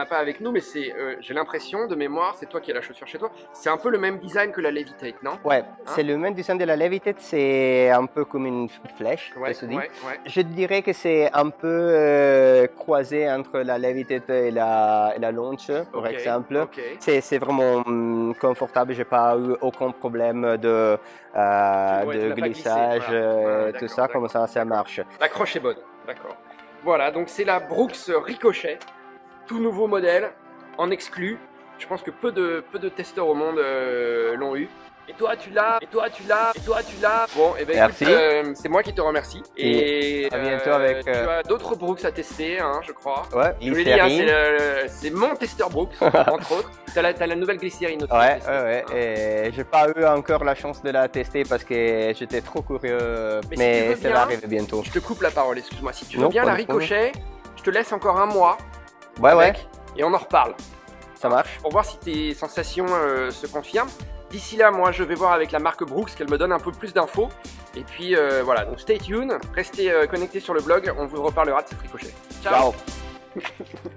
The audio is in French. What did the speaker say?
as pas avec nous, mais c'est, j'ai l'impression, de mémoire, c'est toi qui as la chaussure chez toi, c'est un peu le même design que la Levitate, non? Ouais, c'est le même design de la Levitate, c'est un peu comme une flèche, Ouais, se dit. ouais. Je dirais que c'est un peu croisé entre la Levitate et la Launch, par exemple. Ok. C'est vraiment confortable, j'ai pas eu aucun problème de glissage, tout ça, comme ça marche. L'accroche est bonne, d'accord. Voilà, donc c'est la Brooks Ricochet, tout nouveau modèle, en exclu. Je pense que peu de testeurs au monde l'ont eu. Et toi tu l'as, et toi tu l'as, et toi tu l'as. Bon, et ben écoute, c'est moi qui te remercie. Et à bientôt avec. Tu as d'autres Brooks à tester, hein, je crois. Ouais, je vous l'ai dit, hein, c'est mon testeur Brooks, entre autres. T'as la nouvelle glycérine aussi. Ouais. Et j'ai pas eu encore la chance de la tester parce que j'étais trop curieux. Mais ça va arriver bientôt. Je te coupe la parole, excuse-moi. Si tu veux bien la Ricochet, je te laisse encore un mois. Et on en reparle. Ça marche. Pour voir si tes sensations se confirment. D'ici là, moi, je vais voir avec la marque Brooks qu'elle me donne un peu plus d'infos. Et puis voilà, donc stay tuned, restez connectés sur le blog, on vous reparlera de cette Ricochet. Ciao.